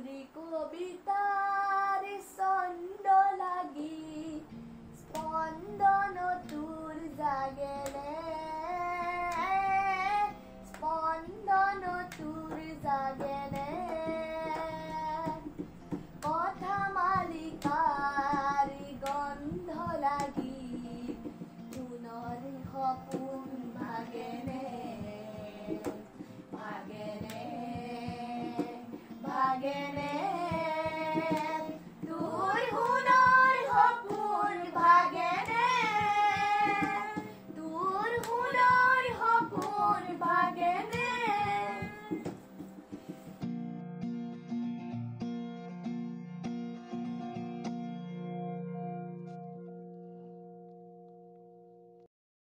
মধুৰী কবিতাৰ ছন্দ লাগি স্পন্দন তোৰ জাগেনে স্পন্দন তোৰ জাগেনে কথা মালিকাৰ গন্ধ লাগি পুনৰ সপোন ভাগেনে ভাগেনে ভাগেনে